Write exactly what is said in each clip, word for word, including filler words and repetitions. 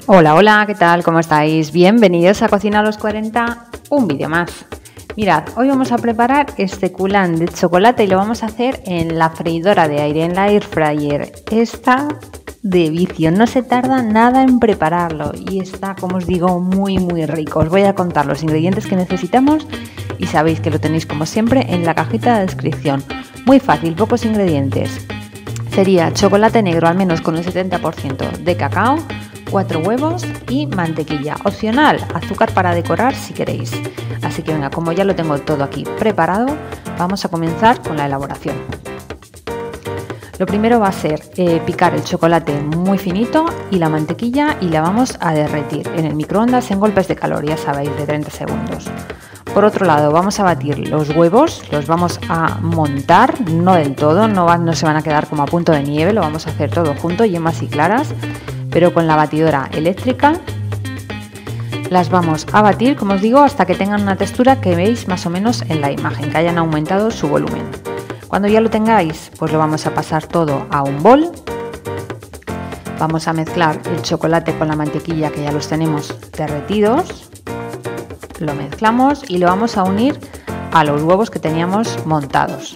Hola, hola, ¿qué tal? ¿Cómo estáis? Bienvenidos a Cocina a los cuarenta, un vídeo más. Mirad, hoy vamos a preparar este coulant de chocolate y lo vamos a hacer en la freidora de aire, en la air fryer. Está de vicio, no se tarda nada en prepararlo y está, como os digo, muy muy rico. Os voy a contar los ingredientes que necesitamos y sabéis que lo tenéis como siempre en la cajita de descripción. Muy fácil, pocos ingredientes. Sería chocolate negro al menos con el setenta por ciento de cacao, cuatro huevos y mantequilla. Opcional, azúcar para decorar si queréis. Así que venga, como ya lo tengo todo aquí preparado, vamos a comenzar con la elaboración. Lo primero va a ser eh, picar el chocolate muy finito y la mantequilla y la vamos a derretir en el microondas en golpes de calor, ya sabéis, de treinta segundos. Por otro lado, vamos a batir los huevos, los vamos a montar, no del todo, no, van, no se van a quedar como a punto de nieve, lo vamos a hacer todo junto, yemas y claras, pero con la batidora eléctrica. Las vamos a batir, como os digo, hasta que tengan una textura que veis más o menos en la imagen, que hayan aumentado su volumen. Cuando ya lo tengáis, pues lo vamos a pasar todo a un bol. Vamos a mezclar el chocolate con la mantequilla, que ya los tenemos derretidos. Lo mezclamos y lo vamos a unir a los huevos que teníamos montados.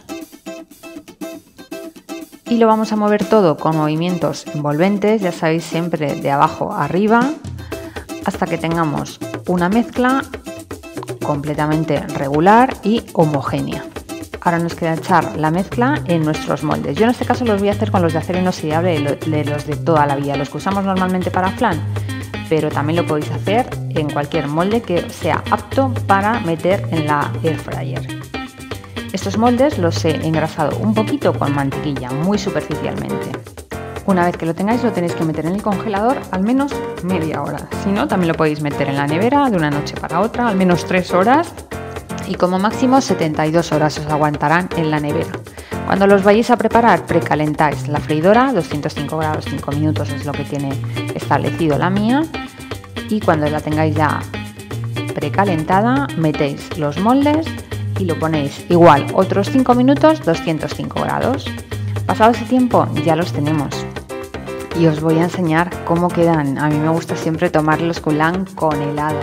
Y lo vamos a mover todo con movimientos envolventes, ya sabéis, siempre de abajo arriba, hasta que tengamos una mezcla completamente regular y homogénea. Ahora nos queda echar la mezcla en nuestros moldes. Yo en este caso los voy a hacer con los de acero inoxidable, de los de toda la vida, los que usamos normalmente para flan, pero también lo podéis hacer en cualquier molde que sea apto para meter en la air fryer. Estos moldes los he engrasado un poquito con mantequilla, muy superficialmente. Una vez que lo tengáis, lo tenéis que meter en el congelador al menos media hora. Si no, también lo podéis meter en la nevera de una noche para otra, al menos tres horas, y como máximo setenta y dos horas os aguantarán en la nevera. Cuando los vayáis a preparar, precalentáis la freidora, doscientos cinco grados, cinco minutos es lo que tiene establecido la mía, y cuando la tengáis ya precalentada, metéis los moldes y lo ponéis igual otros cinco minutos, doscientos cinco grados. Pasado ese tiempo ya los tenemos y os voy a enseñar cómo quedan. A mí me gusta siempre tomar los coulant con helado.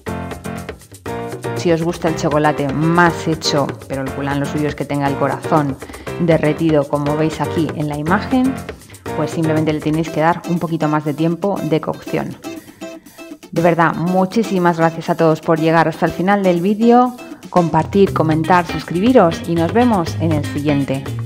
Si os gusta el chocolate más hecho, pero el coulant lo suyo es que tenga el corazón derretido, como veis aquí en la imagen, pues simplemente le tenéis que dar un poquito más de tiempo de cocción. De verdad, muchísimas gracias a todos por llegar hasta el final del vídeo. Compartir, comentar, suscribiros y nos vemos en el siguiente.